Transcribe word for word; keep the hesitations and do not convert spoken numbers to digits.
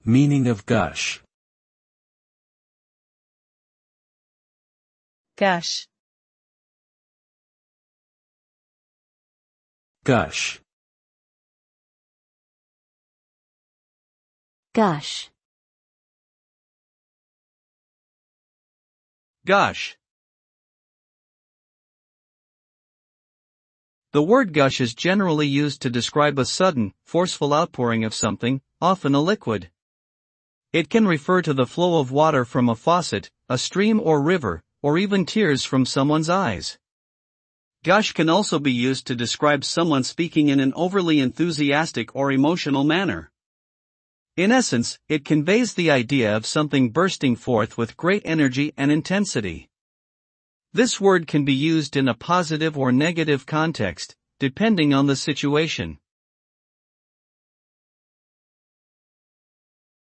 Meaning of gush. Gush. Gush. Gush. Gush. The word gush is generally used to describe a sudden, forceful outpouring of something, often a liquid. It can refer to the flow of water from a faucet, a stream or river, or even tears from someone's eyes. Gush can also be used to describe someone speaking in an overly enthusiastic or emotional manner. In essence, it conveys the idea of something bursting forth with great energy and intensity. This word can be used in a positive or negative context, depending on the situation.